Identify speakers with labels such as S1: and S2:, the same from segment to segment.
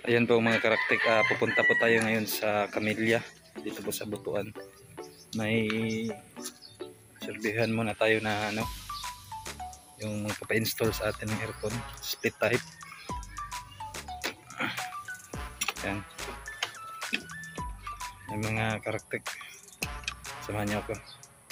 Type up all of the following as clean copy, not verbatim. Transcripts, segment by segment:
S1: Ayan po mga karaktek, pupunta po tayo ngayon sa Camellia dito po sa Butuan. May survehan muna tayo na yung magpapa-install sa atin ng aircon, split type. Ayan. May mga karaktek, samahan niyo ako.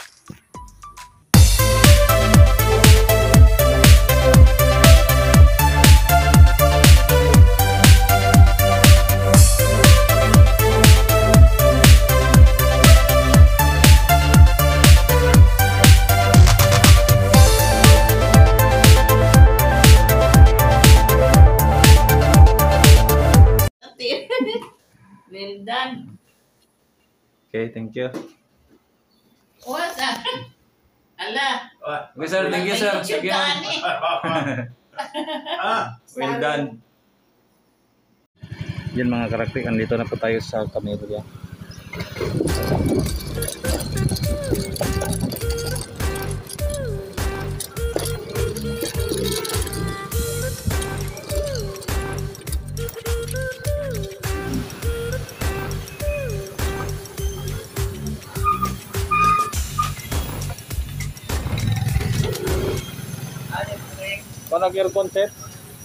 S2: Well done.
S1: Okay, thank you.
S2: What's that? Ala.
S1: Okay sir, thank you sir.
S2: YouTube ka ani.
S1: Well done. Yan mga karaktek, andito na po tayo sa Camellia. Para aircon set.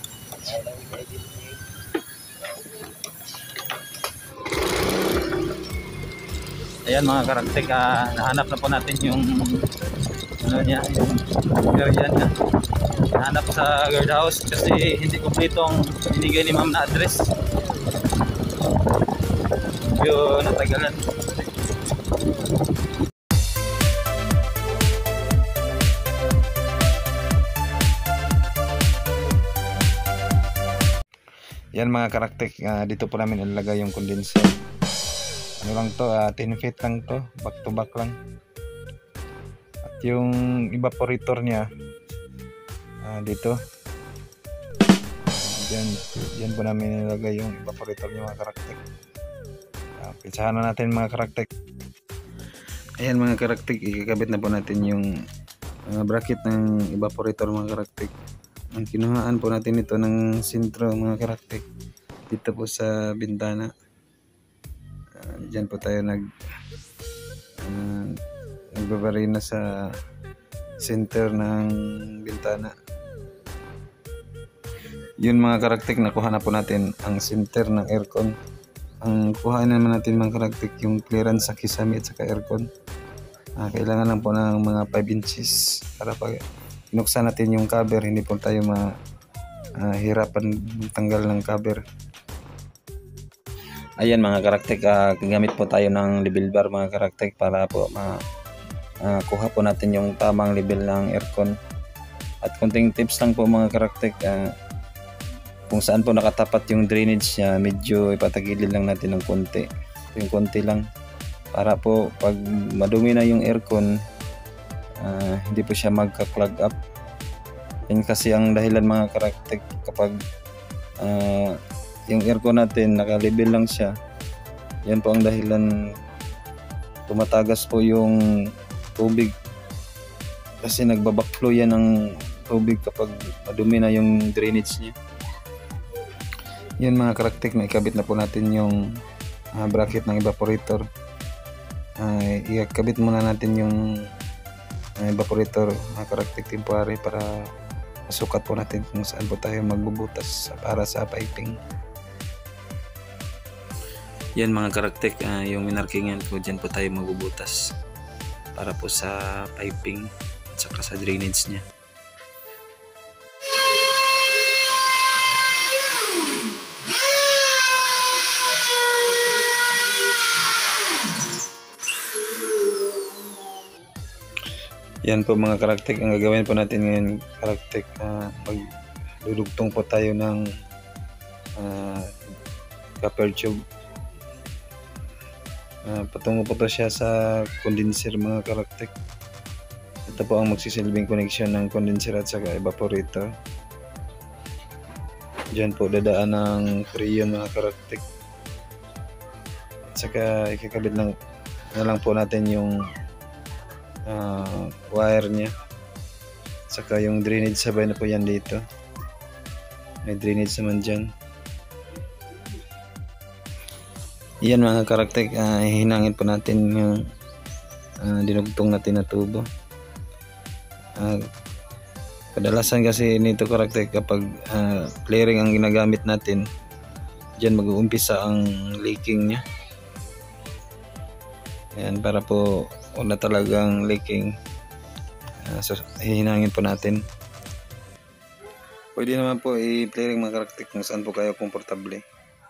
S1: Ayan mga karaktek, nahanap na po natin yung niya, yung area niya. Nahanap sa guard house kasi hindi kompleto ang binigay ni ma'am na address. Yung natagalan. Yan mga karaktek, dito po namin ilagay yung condenser. Ano lang to, 10 feet lang to, back to back lang. At yung evaporator niya dito. Diyan po namin ilagay yung evaporator niya mga karaktek. Pitsahan na natin mga karaktek. Ayan mga karaktek, ikakabit na po natin yung bracket ng evaporator mga karaktek. Ang kinuhaan po natin ito ng sentro mga karaktek dito po sa bintana. Diyan po tayo nagbabarina sa center ng bintana. Yun mga karaktek, nakuha na po natin ang center ng aircon. Ang kuha naman natin mga karaktek yung clearance sa kisame at saka aircon. Kailangan lang po ng mga 5 inches para pag inuksan natin yung cover, hindi po tayo mahirapan tanggal ng cover. Ayan mga karaktek, gamit po tayo ng level bar mga karaktek para po kuha po natin yung tamang level ng aircon. At konting tips lang po mga karaktek, kung saan po nakatapat yung drainage niya, medyo ipatagilid lang natin ng konti. Yung konti lang para po pag madumi na yung aircon, hindi po siya magka-clog up. Yan kasi ang dahilan mga karaktek, kapag yung aircon natin naka-level lang siya, yan po ang dahilan tumatagas po yung tubig kasi nagbabackflow yan ng tubig kapag madumi na yung drainage niya. Yan mga karaktek, naikabit na po natin yung bracket ng evaporator. Ikabit muna natin yung evaporator mga karaktek temporary para masukat po natin kung saan po tayo magbubutas para sa piping. Yan mga karaktek, yung minarkingan ko, dyan po tayo magbubutas para po sa piping at saka sa drainage nya. Yan po mga karaktek, ang gagawin po natin ngayon karaktek, magdudugtong po tayo ng copper tube. Patungo po to siya sa condenser mga karaktek. Ito po ang magsisilbing connection ng condenser at saka evaporator. Diyan po dadaan ng freon mga karaktek. At saka ikakabit na lang po natin yung wire nya, saka yung drainage sabay na po yan dito. May drainage naman dyan. Yan mga karaktek, hihinangin po natin yung dinugtong natin na tubo. Kadalasan kasi nito karaktek kapag clearing ang ginagamit natin, dyan mag-uumpisa ang leaking nya. Ayan, para po wala talagang leaking, so hihinangin po natin. Pwede naman po i-clearing mga karaktek kung saan po kayo komportable.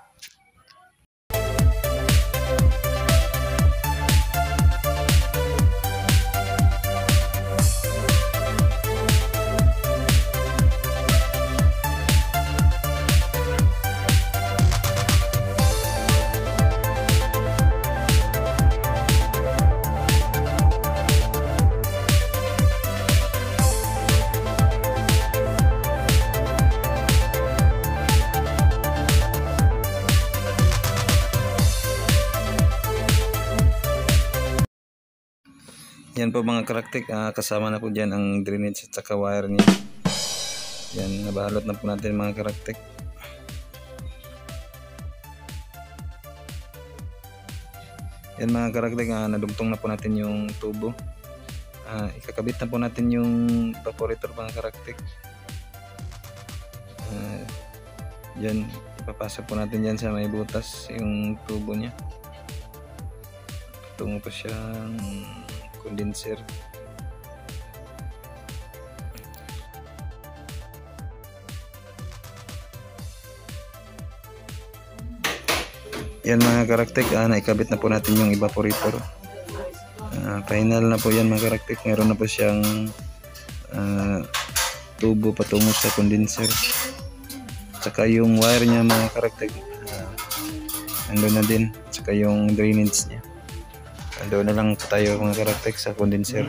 S1: Yan po mga karaktek, kasama na po dyan ang drainage at saka wire niya. Yan, nabahalot na po natin mga karaktek. Yan mga karaktek, nadugtong na po natin yung tubo. Ikakabit na po natin yung evaporator mga karaktek. Yan, ipapasok po natin dyan sa may butas yung tubo niya. Tungo po siyang condenser. Yan mga karaktek, naikabit na po natin yung evaporator. Final na po yan mga karaktek. Meron na po siyang tubo patungo sa condenser. Saka yung wire niya mga karaktek, nandun na din. Saka yung drainage niya. Doon na lang tayo mga karaktek sa condenser.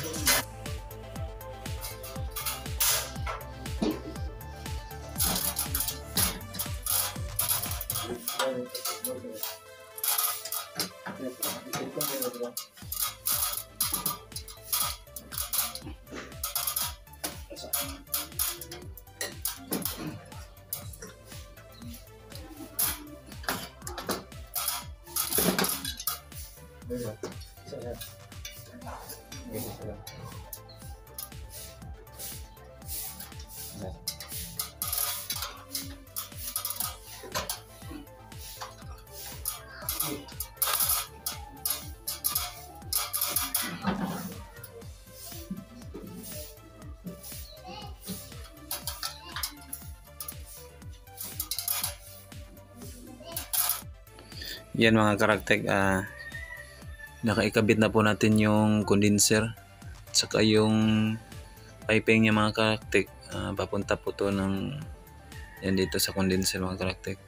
S1: Yan mga karaktek, nakaikabit na po natin yung condenser at saka yung piping niya mga karaktek. Papunta po to ng yan dito sa condenser mga karaktek.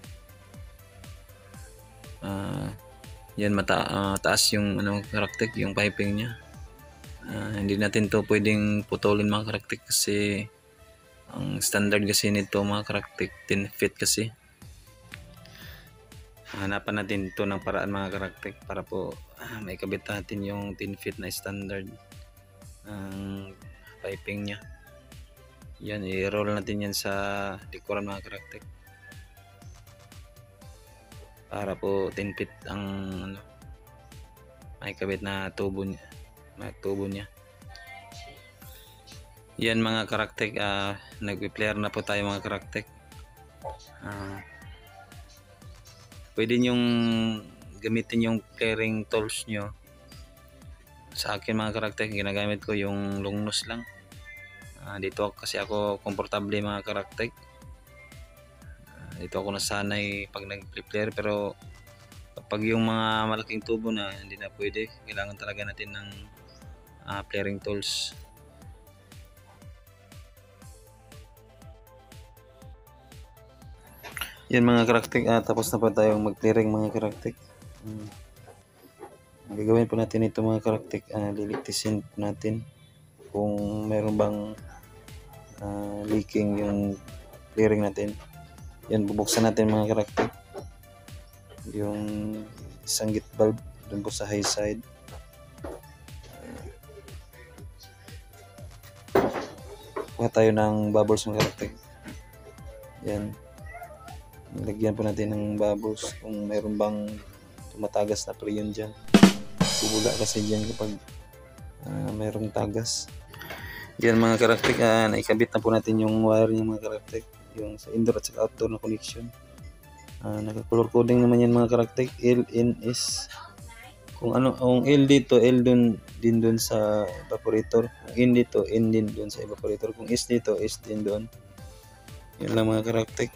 S1: Yan taas yung karaktek, yung piping niya. Hindi natin to pwedeng putulin mga karaktek kasi ang standard kasi nito mga karaktek 10 feet kasi. Hanapan natin ito ng paraan mga karaktek para po maikabit natin yung 10 feet na standard ang piping nya. Yan, i-roll natin yan sa likuran mga karaktek para po 10 feet ang maikabit na tubo nya. Yan mga karaktek, nag-flare na po tayo mga karaktek. Pwede nyong gamitin yung clearing tools nyo. Sa akin mga karaktek, ginagamit ko yung long nose lang. Dito kasi ako komportable mga karaktek. Dito ako nasanay pag nag-flare, pero kapag yung mga malaking tubo na hindi na pwede, kailangan talaga natin ng flaring tools. Yan mga karaktek, tapos na po tayong mag-clearing mga karaktek. Gagawin po natin ito mga karaktek, liliktisin po natin kung meron bang leaking yung clearing natin. Yan, bubuksan natin mga karaktek yung isang gate valve dun po sa high side. Kuha tayo ng bubbles mga karaktek. Yan, lagyan po natin ng bubbles kung meron bang tumatagas na preyon dyan. Bubula kasi dyan kapag mayroong tagas. Yan mga karaktek, naikabit na po natin yung wire yung mga karaktek, yung sa indoor at sa outdoor na connection. Naka-color coding naman yan mga karaktek. L, N, S. Kung ano, ang L dito, L din dun sa evaporator. Kung N dito, N din dun sa evaporator. Kung S dito, S din dun. Yan lang mga karaktek.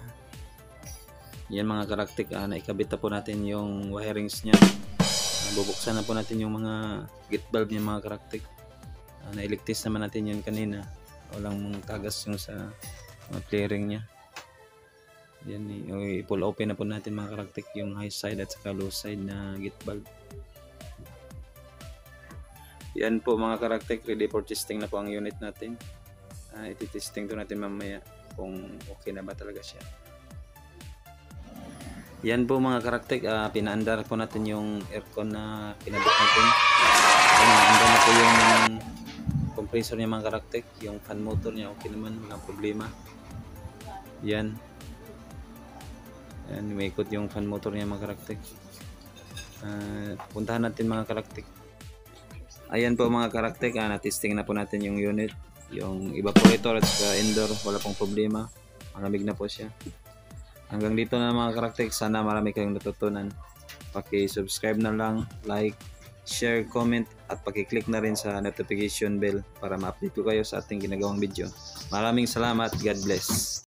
S1: Yan mga karaktek, naikabit na po natin yung wirings niya. Bubuksan na po natin yung mga gate valve niya mga karaktek. Na-electric naman natin yun kanina. Walang tagas yung sa mga clearing niya. Yan, i-pull open na po natin mga karaktek yung high side at saka low side na gate valve. Yan po mga karaktek, ready for testing na po ang unit natin. Iti-testing to natin mamaya kung okay na ba talaga siya. Yan po mga karaktek, pinaandar po natin yung aircon na pinabot natin. Andar na po yung compressor niya mga karaktek, yung fan motor niya okay naman, walang problema. Yan, umiikot yung fan motor niya mga karaktek. Puntahan natin mga karaktek. Ayan po mga karaktek, na-testing na po natin yung unit, yung evaporator at saka indoor, wala pong problema, malamig na po siya. Hanggang dito na mga karaktek, sana marami kayong natutunan. Paki-subscribe na lang, like, share, comment at paki-click na rin sa notification bell para ma-update ko kayo sa ating ginagawang video. Maraming salamat, God bless.